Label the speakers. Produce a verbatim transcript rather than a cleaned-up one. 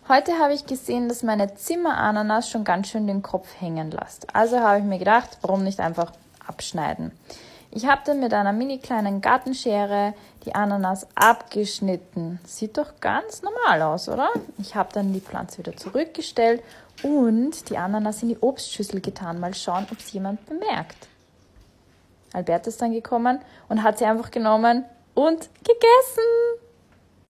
Speaker 1: Heute habe ich gesehen, dass meine Zimmerananas schon ganz schön den Kopf hängen lässt. Also habe ich mir gedacht, warum nicht einfach abschneiden. Ich habe dann mit einer mini kleinen Gartenschere die Ananas abgeschnitten. Sieht doch ganz normal aus, oder? Ich habe dann die Pflanze wieder zurückgestellt und die Ananas in die Obstschüssel getan. Mal schauen, ob es jemand bemerkt. Albert ist dann gekommen und hat sie einfach genommen und gegessen.